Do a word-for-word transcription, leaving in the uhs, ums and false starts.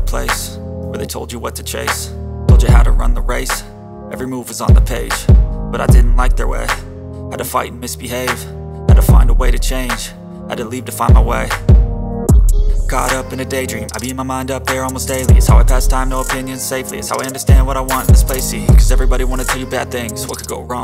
place where they told you what to chase, told you how to run the race. Every move was on the page, but I didn't like their way. Had to fight and misbehave, had to find a way to change, had to leave to find my way. Caught up in a daydream, I beat my mind up there almost daily. It's how I pass time, no opinions safely. It's how I understand what I want in this place, see. Cause everybody wanna tell you bad things, what could go wrong?